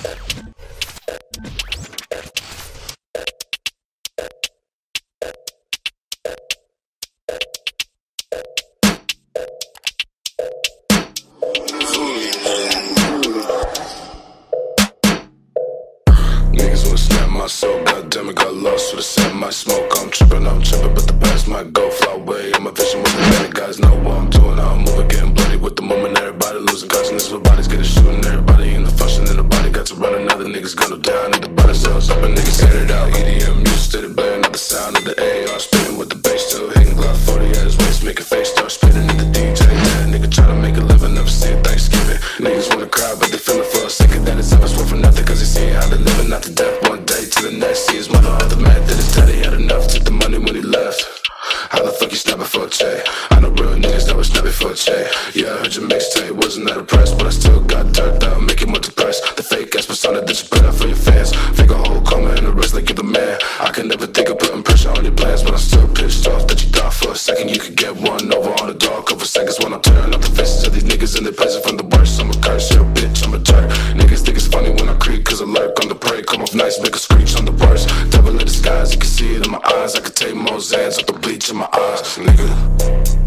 Niggas wanna snap my soul, goddamn it, got lost with a set my smoke. I'm tripping, but the past might go fly away. I'm a vision with the many guys know what I'm doing. How I'm moving, getting bloody with the moment. Everybody losing consciousness, with bodies getting shooting. Everybody in the function, in the body got to run. Another niggas gonna down, and the body cells up, and niggas head it out. EDM music steady blaring out the sound of the AR, spinning with the bass still hitting Glock 40 at his waist, make a face start spinning in the DJ. That nigga tryna make a living, never see a Thanksgiving. Niggas wanna cry, but they feeling for a second that it's always worth for nothing, cause they see how they living, not to death. One day to the next, see his mother all the mad that his daddy had enough, took the money when he left. How the fuck you snapping for a J? I know real niggas that was snapping for a J. Yeah, I heard your mixtape, wasn't that impressed, but I still got dirt out, make it more depressed. The fake ass persona that you put out for your fans, fake a whole coma in the wrist like you're the man. I could never think of putting pressure on your plans, but I'm still pissed off that you thought for a second you could get one over on the dog. Couple seconds when I'm tearing up the faces of these niggas and they places from the worst. I'm a curse, you're a bitch, I'm a jerk. Niggas think it's funny when I creep, cause I lurk on the prey. Come off nice, make a screech on the worst. Devil in disguise, you can see it in my eyes. I could take more Zans off the bleach in my eyes, nigga.